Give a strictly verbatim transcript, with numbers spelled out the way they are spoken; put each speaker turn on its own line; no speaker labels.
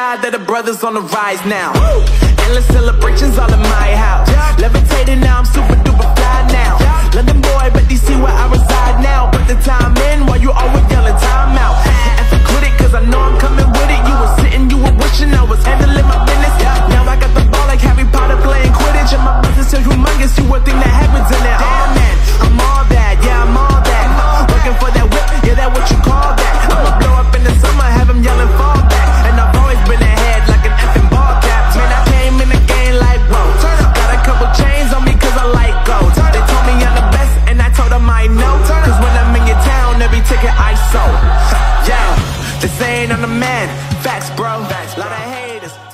God that the brothers on the rise now. Endless celebrations all in my house. Levitating now, I'm super duper fly now. London boy, but D C where I reside now. Put the time in while you always yelling time out. And for quit it, cause I know I'm coming with it. You were sitting, you were wishing I was handling my business. Now I got the ball like Harry Potter playing Quidditch. And my business is humongous, you would think that happens in it. Oh man, I'm all that, yeah, I'm all that. Working for that whip, yeah, that what you call that. I'ma blow up in the summer, have them yelling fall back. And I've always been ahead like an effing ball cap. Man, I came in the game like, whoa. Got a couple chains on me cause I like gold. They told me I'm the best and I told them I know. Cause when I'm in your town, every ticket I sold. Yeah, they saying I'm the man. Facts, bro. Lot of haters.